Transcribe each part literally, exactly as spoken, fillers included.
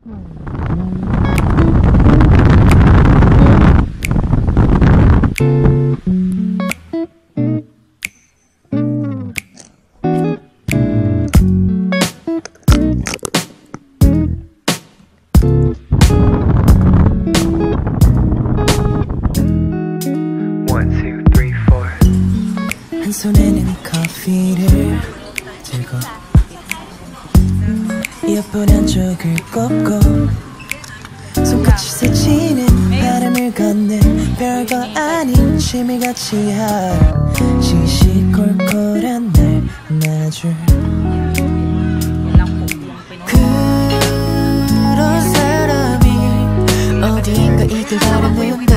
한 손에는 커피를 들고 이어폰 한쪽을 꼽고 손끝이 스치는 바람을 걷는 별거 아닌 취미같이 하루 시시콜콜한 날 마주 그런 사람이 어디인가 있길 바라는데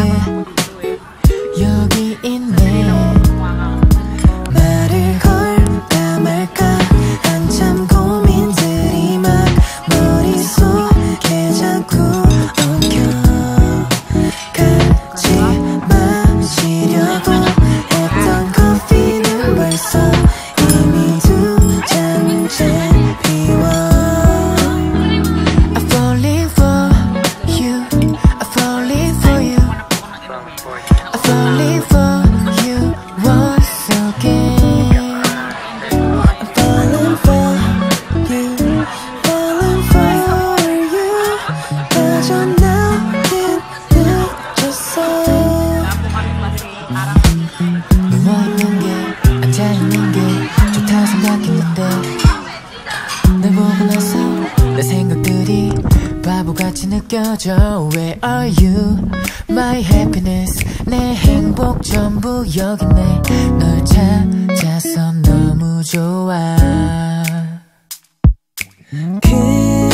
여기 있네. 말을 걸까 말까 한참 고민들이 막 머릿속에 자꾸 엉켜 같이 마시려고 했던 커피는 벌써 이미 두 잔째 비워. I'm falling for you, I'm falling for you, I'm falling for you once again. I'm falling for you, falling for you. 마저 나긴 늦었어. 누워있는 게 앉아있는 게 좋다 생각했는데 널 보고 나서 내 생각들이 바보같이 느껴져. Where are you? My happiness 내 행복 전부 여기 있네. 널 찾아서 너무 좋아. 그